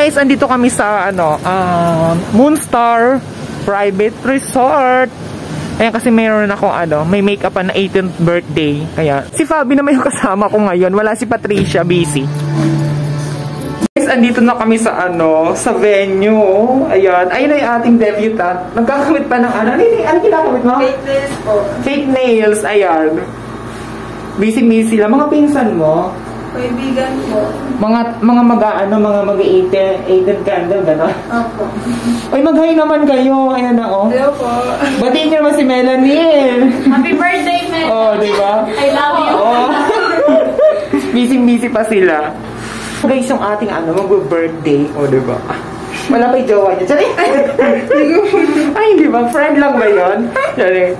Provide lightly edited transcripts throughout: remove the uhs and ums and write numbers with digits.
guys, andito kami sa Moonstar Private Resort. Ayan, kasi mayroon ako may makeup na 18th birthday. Kaya si Fabi naman yung kasama ko ngayon. Wala si Patricia, busy. Guys, andito na kami sa sa venue. Ayan, ayun na yung ating debutant. Nagkakamit pa ng ano kinakamit mo? Fake nails po. Fake nails, ayan. Busy lang. Mga pinsan mo? Kaibigan po. Mga mag-18 candle, gano'n? Opo. Ay, mag-hi naman kayo. Ayan na, oh. Hello po. Batiin niyo naman si Melanie. Happy birthday, Melanie. Oh, diba? I love you. Oh. Busy pa sila. Guys, yung ating mag-birthday. Oh, diba? Wala pa yung jowa niya. Diyan ay, diba? Friend lang ba yun? Diyan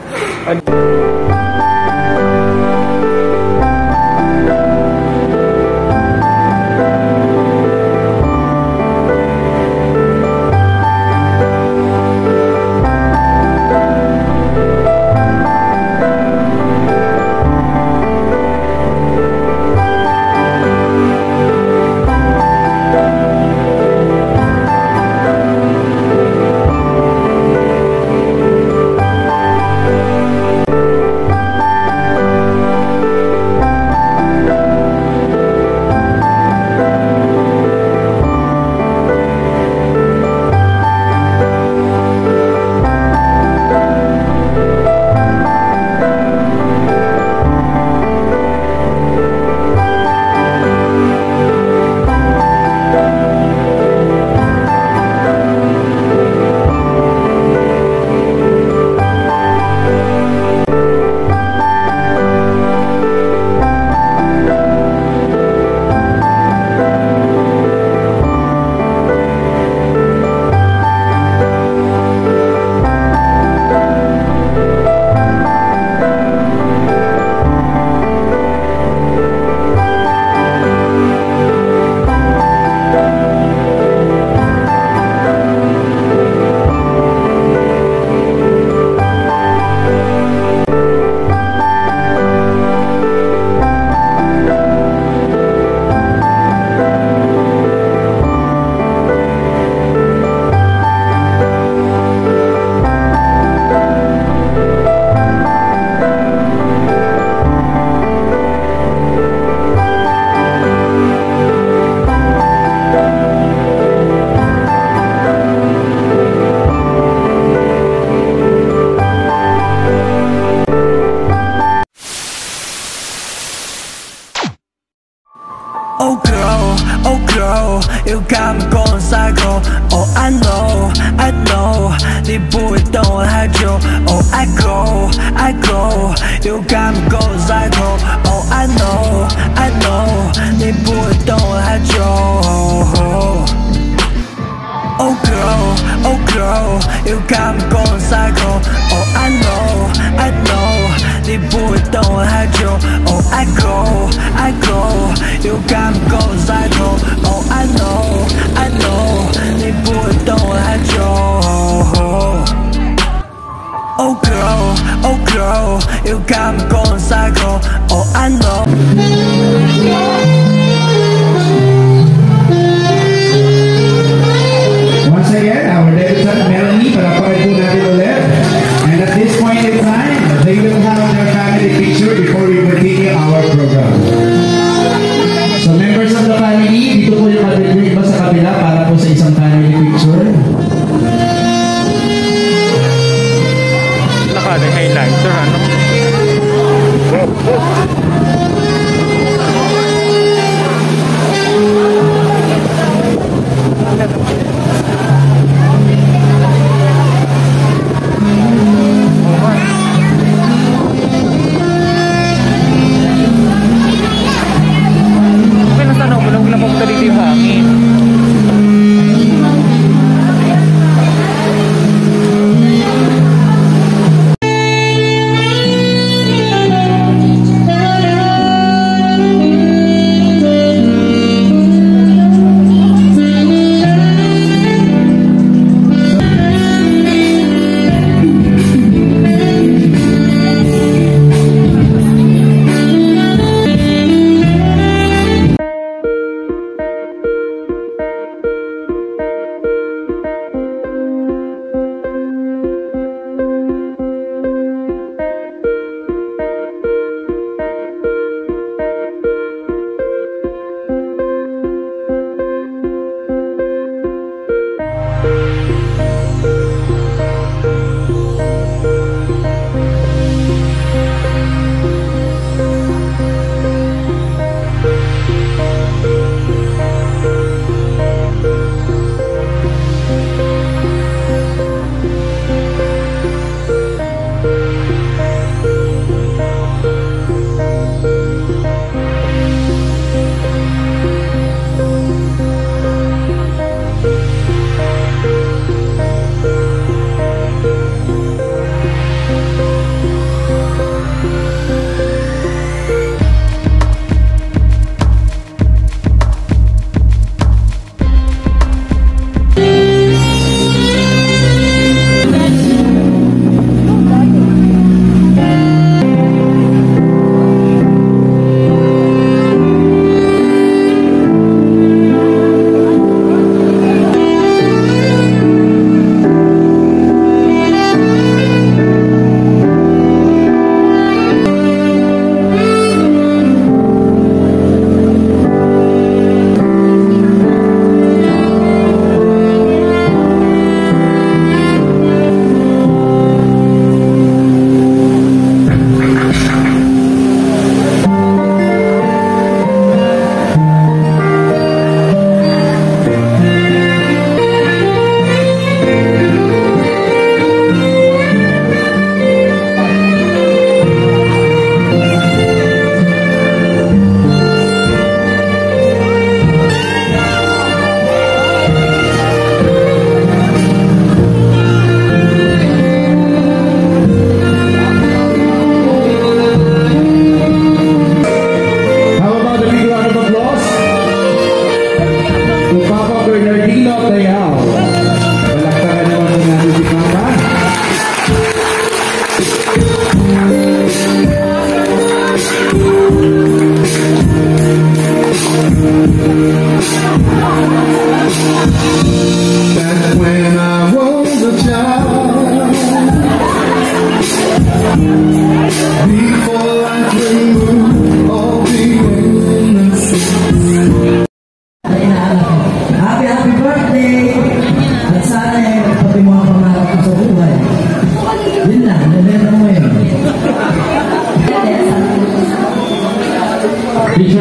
Oh girl, you got me going psycho. Oh I know, 네 부위 동원하죠. Oh I go, you got me going psycho. Oh I know, 네 부위 동원하죠. Oh girl, you got me going psycho. Oh I know, 네 부위 동원하죠. Oh I go, you got me going psycho. Oh I know, 네 부위 동원하죠. Oh girl, you got me going psycho. Oh I know. Once again, our debutant Melanie, palaparin po natin ulit. And at this point in time, they will have their family picture before we continue our program. So members of the family, dito po yung iba sa kabila para po sa isang family picture. Naka-highlighter,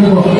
na po.